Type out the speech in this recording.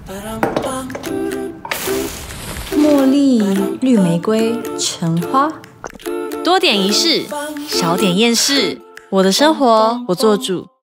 茉莉、绿玫瑰、橙花， 多点仪式，少点厌世。我的生活我做主。